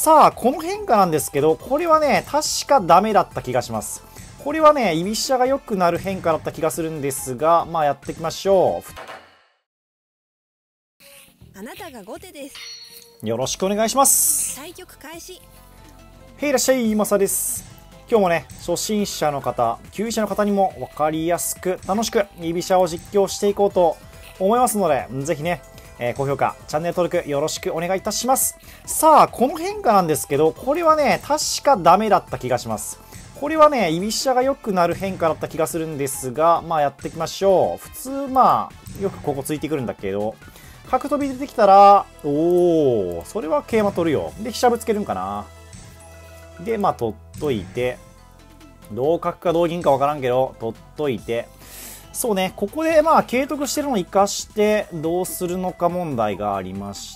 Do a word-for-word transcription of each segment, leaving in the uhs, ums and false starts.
さあ、この変化なんですけど、これはね、確かダメだった気がします。これはね、居飛車が良くなる変化だった気がするんですが、まあやっていきましょう。あなたが後手です。 よろしくお願いします。 対局開始。 へいいらっしゃい、まさです。今日もね、初心者の方、級位者の方にも分かりやすく、楽しく、居飛車を実況していこうと思いますので、ぜひね、えー、高評価、チャンネル登録よろしくお願いいたします。さあ、この変化なんですけど、これはね、確かダメだった気がします。これはね、居飛車が良くなる変化だった気がするんですが、まあやっていきましょう。普通、まあ、よくここついてくるんだけど、角飛び出てきたら、おー、それは桂馬取るよ。で、飛車ぶつけるんかな。で、まあ、取っといて、同角か同銀か分からんけど、取っといて、そうね、ここでまあ、継続してるのを生かして、どうするのか問題がありまして、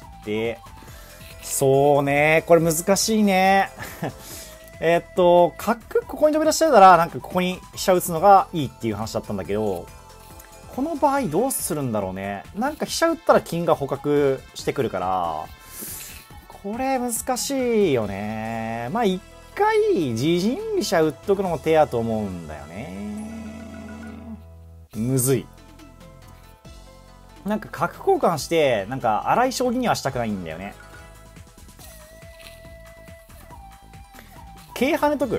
そうね、これ難しいね。えっと、角、ここに飛び出してたら、なんかここに飛車打つのがいいっていう話だったんだけど、この場合どうするんだろうね。なんか飛車打ったら金が捕獲してくるから、これ難しいよね。まあ一回自陣飛車打っとくのも手やと思うんだよね。むずい。なんか角交換して、なんか荒い将棋にはしたくないんだよね。桂跳ねとく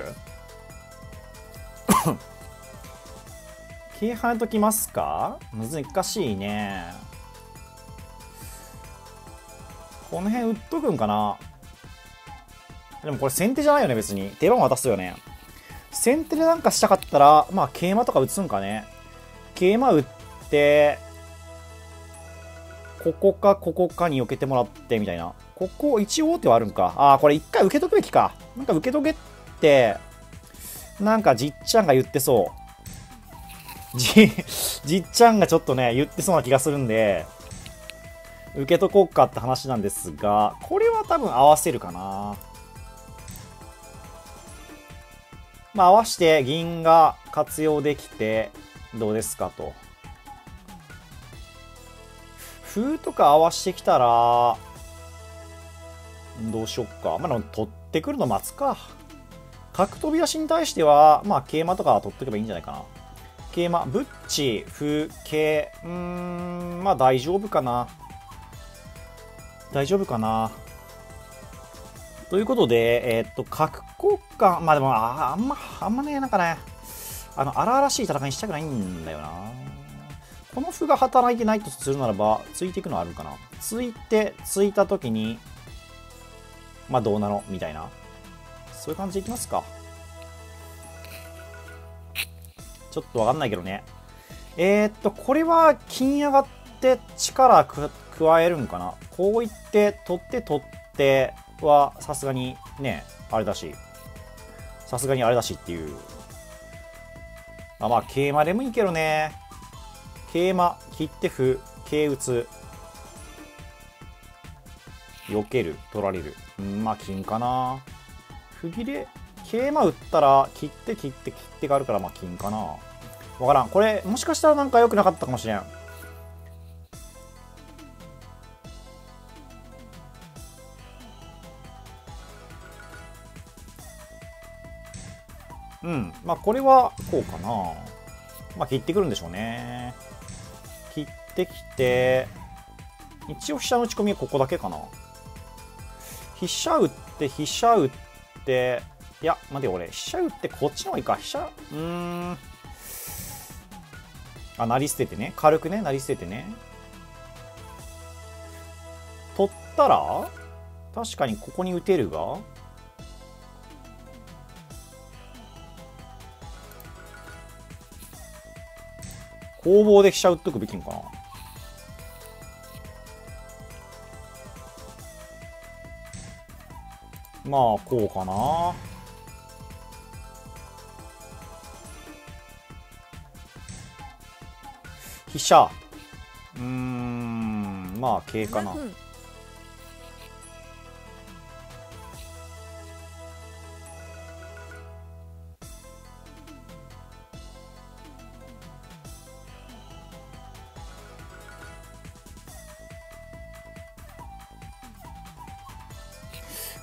桂跳ねときますか？難しいね。この辺打っとくんかな。でもこれ先手じゃないよね、別に。手番渡すよね。先手でなんかしたかったら、まあ桂馬とか打つんかね。桂馬打って、ここかここかに避けてもらってみたいな。ここ一応王手はあるんか。ああ、これ一回受けとくべきか。なんか受けとけって、なんかじっちゃんが言ってそう。じ、じっちゃんがちょっとね、言ってそうな気がするんで、受けとこうかって話なんですが、これは多分合わせるかな。まあ合わせて銀が活用できて、どうですかと。歩とか合わしてきたら、どうしよっか。まあでも取ってくるの待つか。角飛び出しに対しては、まあ桂馬とか取っておけばいいんじゃないかな。桂馬、ブッチ、歩、桂、うーん、まあ大丈夫かな。大丈夫かな。ということで、えー、っと、角交換、まあでも、あ、あんま、あんまね、なんかね、あの、荒々しい戦いにしたくないんだよな。この歩が働いてないとするならば、ついていくのはあるかな。ついて、ついたときに、まあどうなのみたいな。そういう感じでいきますか。ちょっとわかんないけどね。えー、っと、これは金上がって力く加えるんかな。こういって、取って取っては、さすがにね、あれだし。さすがにあれだしっていう。あ、まあ、桂馬でもいいけどね。桂馬、切って歩、桂打つ。避ける、取られる。うん、まあ、金かな。歩切れ、桂馬打ったら、切って切って切ってがあるから、まあ、金かな。わからん。これ、もしかしたらなんか良くなかったかもしれん。うん。まあ、これは、こうかな。まあ、切ってくるんでしょうね。切ってきて、一応飛車の打ち込みはここだけかな。飛車打って、飛車打って、いや、待てよ、俺。飛車打ってこっちの方がいいか。飛車、うーん。あ、成り捨ててね。軽くね、成り捨ててね。取ったら確かにここに打てるが、攻防で飛車打っとくべきんかな。まあ、こうかな。飛車。うーん、まあ、桂かな。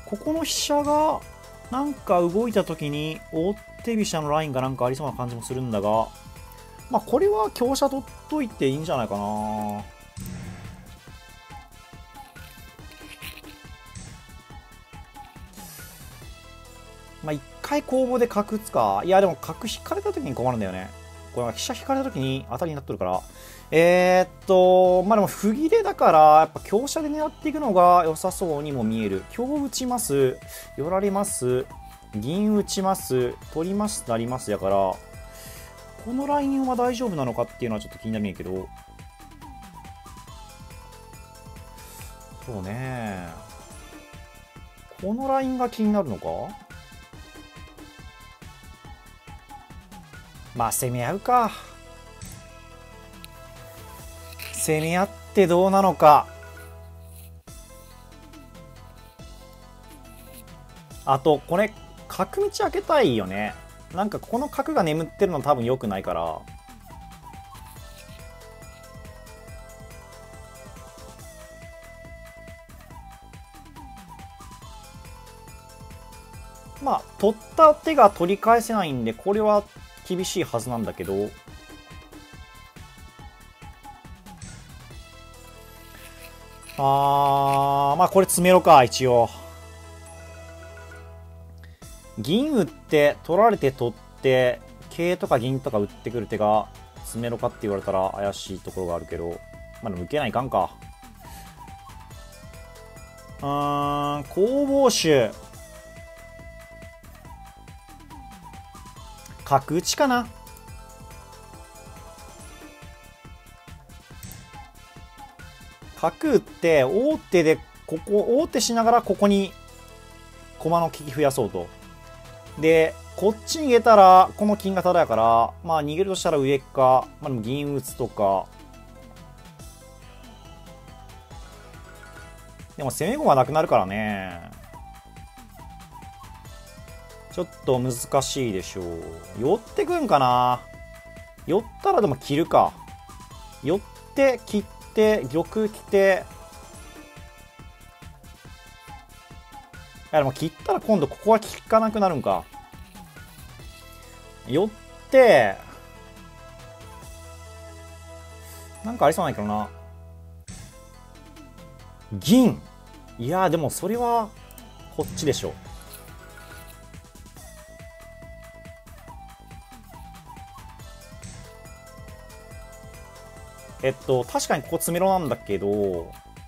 ここの飛車がなんか動いた時に王手飛車のラインがなんかありそうな感じもするんだが、まあこれは香車取っといていいんじゃないかな。まあ一回攻防で角打つか。いやでも角引かれた時に困るんだよね。これは飛車引かれた時に当たりになってるから。えー、っと、まあでも歩切れだから、やっぱ香車で狙っていくのが良さそうにも見える。香打ちます。寄られます。銀打ちます。取りますなりますやから、このラインは大丈夫なのかっていうのはちょっと気になるんやけど。そうね。このラインが気になるのか。まあ攻め合うか。攻め合ってどうなのか。あとこれ角道開けたいよね。なんかこの角が眠ってるの多分良くないから。まあ取った手が取り返せないんでこれは厳しいはずなんだけど。あー、まあこれ詰めろか。一応銀打って取られて取って桂とか銀とか打ってくる手が詰めろかって言われたら怪しいところがあるけど、まあでも受けないかんか。うーん、攻防手角打ちかな。角打って王手でここ王手しながらここに駒の利き増やそうと。でこっち逃げたらこの金がタダやから、まあ逃げるとしたら上か、まあでも銀打つとか。でも攻め駒なくなるからね。ちょっと難しいでしょう。寄ってくんかな。寄ったらでも切るか。寄って切って玉来て、いやでも切ったら今度ここは効かなくなるんか。寄ってなんかありそうないけどな。銀。いやでもそれはこっちでしょ。えっと確かにここ詰めろなんだけど、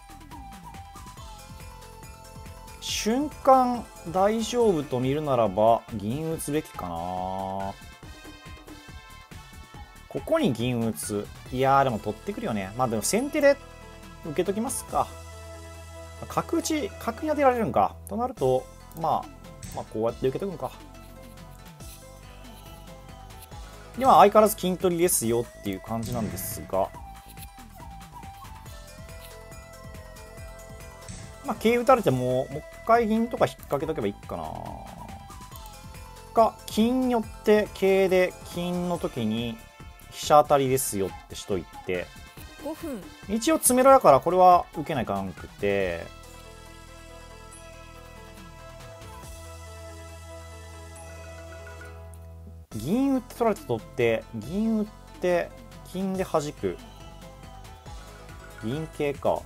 瞬間大丈夫と見るならば銀打つべきかな。ここに銀打つ。いやーでも取ってくるよね。まあでも先手で受けときますか。角打ち角に当てられるんかとなると、まあまあこうやって受けとくんか。では相変わらず金取りですよっていう感じなんですが、まあ桂打たれてももう一回銀とか引っ掛けとけばいいかな。か金寄って桂で金の時に飛車当たりですよってしといて、 ごふん。 一応詰めろやからこれは受けないかんくて、銀打って取られて取って銀打って金で弾く。銀桂か。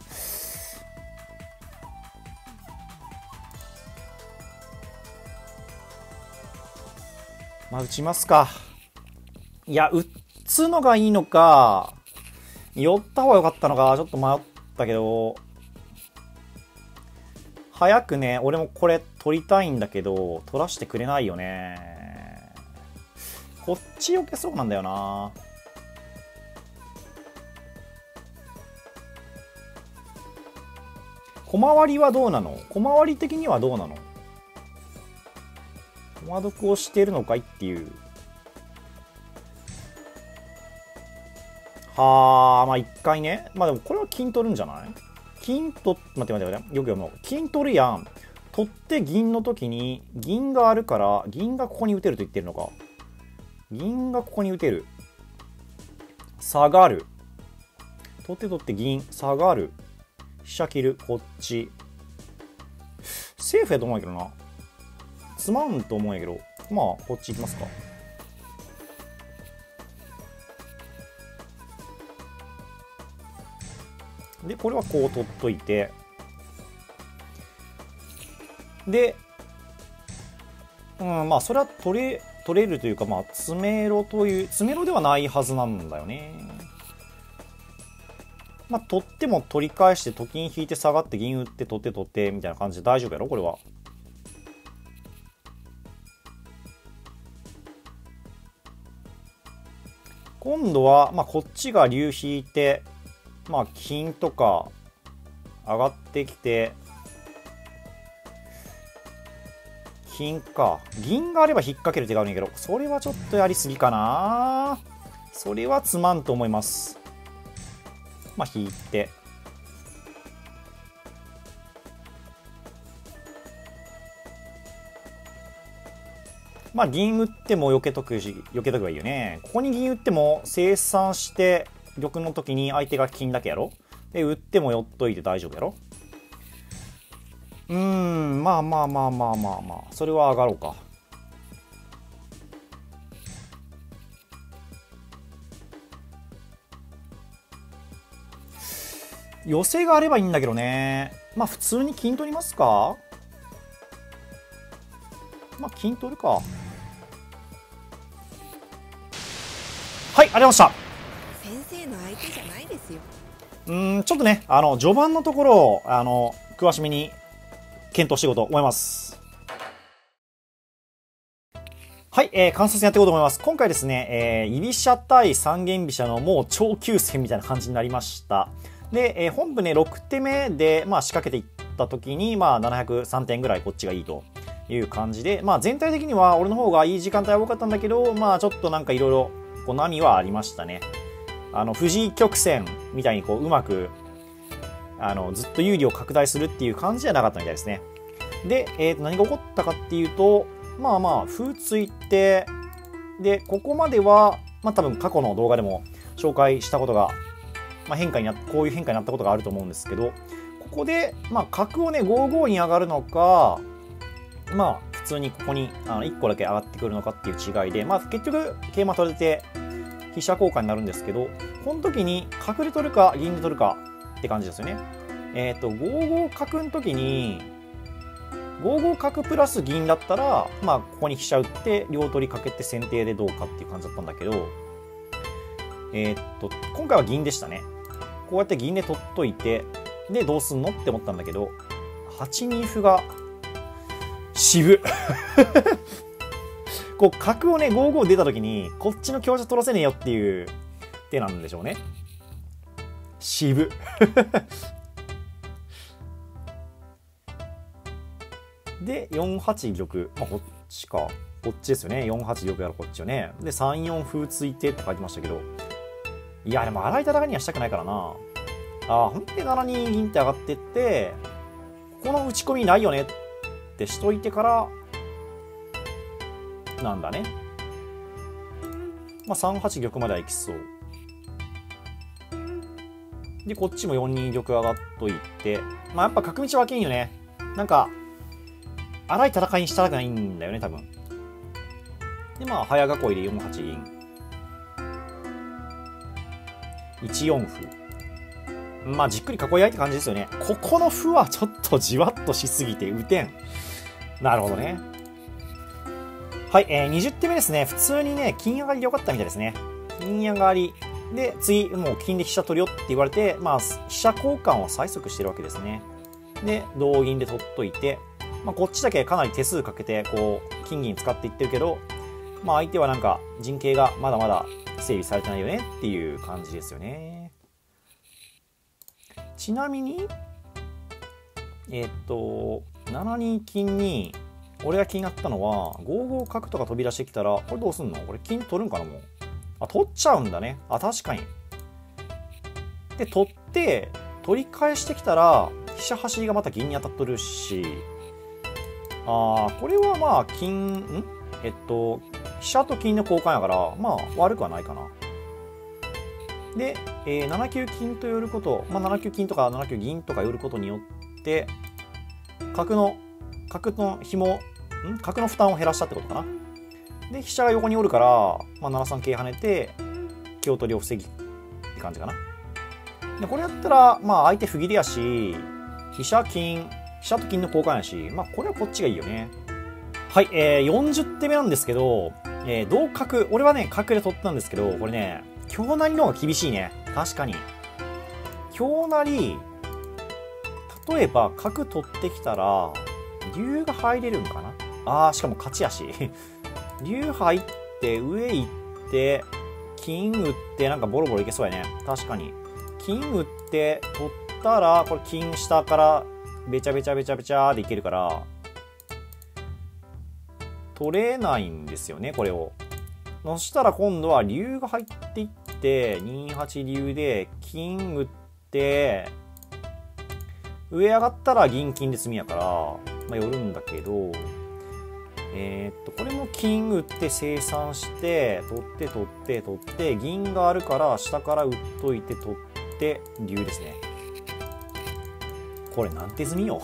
まあ打ちますか。いや打つのがいいのか寄った方が良かったのかちょっと迷ったけど、早くね俺もこれ取りたいんだけど取らしてくれないよね。こっち避けそうなんだよな。小回りはどうなの。小回り的にはどうなの。駒得をしているのかいっていう。はあ、まあ一回ね。まあでもこれは金取るんじゃない。金取っ、待って待って待って。よく読むの。金取るやん。取って銀の時に銀があるから銀がここに打てると言ってるのか。銀がここに打てる。下がる。取って取って銀下がる。飛車切るこっち。 セーフやと思うんやけどな。つまんと思うんやけど、まあこっち行きますか。でこれはこう取っといて、でうんまあそれは取れ取れるというか、まあ詰めろという詰めろではないはずなんだよね。まあ取っても取り返して、と金引いて下がって銀打って取って取ってみたいな感じで大丈夫やろこれは。今度は、まあ、こっちが竜引いて、まあ金とか上がってきて、金か銀があれば引っ掛ける手があるんやけど、それはちょっとやりすぎかな。それはつまんと思います。まあ引いて、まあ銀打っても避けとくし、避けとけばいいよね。ここに銀打っても清算して玉の時に相手が金だけやろ。で打っても寄っといて大丈夫やろ。うーんまあまあまあまあまあまあそれは上がろうか。寄せがあればいいんだけどね。まあ普通に金取りますか。まあ金取るか。はい、ありがとうございました。 先生の相手じゃないですよ。 うーんちょっとね、あの序盤のところをあの詳しめに検討していこうと思います。はい、えー、観察やっていこうと思います。今回ですね、えー、居飛車対三間飛車のもう長級戦みたいな感じになりました。で、えー、本部ねろく手目で、まあ、仕掛けていった時に、まあ、ななひゃくさんてんぐらいこっちがいいという感じで、まあ、全体的には俺の方がいい時間帯は多かったんだけど、まあ、ちょっとなんかいろいろこう波はありましたね。あの藤井曲線みたいにこううまくあのずっと有利を拡大するっていう感じじゃなかったみたいですね。で、えー、と何が起こったかっていうと、まあまあ歩ついて、でここまでは、まあ、多分過去の動画でも紹介したことが、まあ、変化になこういう変化になったことがあると思うんですけど、ここで、まあ、角をねごごに上がるのか、まあ普通にここにあのいっこだけ上がってくるのかっていう違いで、まあ、結局桂馬取れて飛車交換になるんですけど、この時に角で取るか銀で取るかって感じですよね。えっ、ー、とごご角の時にごご角プラス銀だったら、まあここに飛車打って両取りかけて先手でどうかっていう感じだったんだけど、えっ、ー、と今回は銀でしたね。こうやって銀で取っといて、でどうすんのって思ったんだけど、はちに歩が渋こう角をねごご出た時にこっちの香車取らせねえよっていう手なんでしょうね。渋でよんはち玉、まあ、こっちかこっちですよね。よんはち玉やらこっちよね。でさんよん歩ついてって書いてましたけど、いやでも荒い戦いにはしたくないからな。ああほんでしちに銀って上がってって、この打ち込みないよねってしといてからなんだね。まあさんはち玉まではいきそうで、こっちもよんに玉上がっといて、まあやっぱ角道はけんよね。なんか荒い戦いにしたくないんだよね多分。でまあ早囲いでよんはち銀いちよん歩、まあじっくり囲い合いって感じですよね。ここの歩はちょっとじわっとしすぎて打てん。なるほどね。はい、えー、にじゅう手目ですね。普通にね金上がりでよかったみたいですね。金上がりで次もう金で飛車取るよって言われて、まあ飛車交換を催促してるわけですね。で同銀で取っといて、まあ、こっちだけかなり手数かけてこう金銀使っていってるけど、まあ相手はなんか陣形がまだまだ整備されてないよねっていう感じですよね。ちなみにえー、っとしちに金に俺が気になったのはごご角とか飛び出してきたらこれどうすんの。これ金取るんかな。もうあ取っちゃうんだね。あ確かに。で取って取り返してきたら飛車端がまた銀に当たっとるし、あーこれはまあ金んえっと飛車と金の交換やからまあ悪くはないかな。で、えー、ななきゅう金と寄ること、まあ、ななきゅう金とかななきゅう銀とか寄ることによって角の角の紐、ん角の負担を減らしたってことかな。で、飛車が横におるから、まあ、ななさん桂跳ねて、香取りを防ぎって感じかな。で、これやったら、まあ、相手不義理やし、飛車金、飛車と金の交換やし、まあ、これはこっちがいいよね。はい、えー、よんじゅってんめなんですけど、えー、同角、俺はね、角で取ったんですけど、これね、香成りの方が厳しいね。確かに。香成り、例えば角取ってきたら、竜が入れるんかな。あー、しかも勝ちやし。竜入って、上行って、金打って、なんかボロボロいけそうやね。確かに。金打って、取ったら、これ金下から、べちゃべちゃべちゃべちゃーでいけるから、取れないんですよね、これを。そしたら今度は竜が入っていって、にはち竜で、金打って、上上がったら銀金で詰みやから、まあ、寄るんだけど、えー、っと、これも金打って清算して、取って取って取って、銀があるから下から打っといて取って竜ですね。これなんて詰みよ。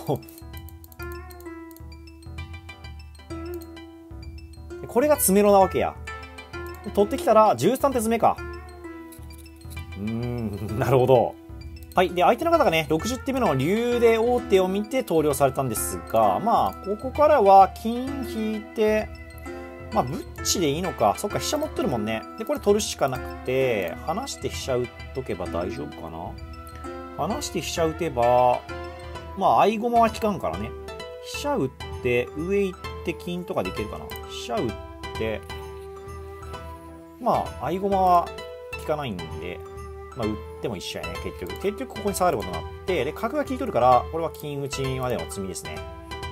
これが詰めろなわけや。取ってきたらじゅうさんて詰めか。うーん、なるほど。はい。で、相手の方がね、ろくじゅってんめの竜で王手を見て投了されたんですが、まあ、ここからは金引いて、まあ、ブッチでいいのか。そっか、飛車持ってるもんね。で、これ取るしかなくて、離して飛車打っとけば大丈夫かな。離して飛車打てば、まあ、合駒は効かんからね。飛車打って、上行って金とかでいけるかな。飛車打って、まあ、合駒は効かないんで、まあ、打っても一緒やね、結局。結局ここに下がることになって、で、角が効いとるから、これは金打ちまでの詰みですね。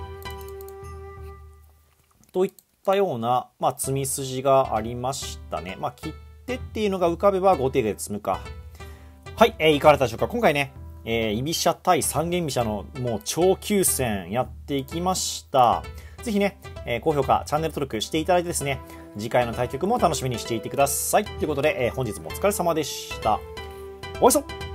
といったような、まあ、詰み筋がありましたね。まあ、切ってっていうのが浮かべば後手で詰むか。はい、えー、いかがだったでしょうか。今回ね、えー、居飛車対三間飛車のもう超急戦やっていきました。ぜひね、えー、高評価、チャンネル登録していただいてですね、次回の対局も楽しみにしていてください。ということで、えー、本日もお疲れ様でした。おいしそ。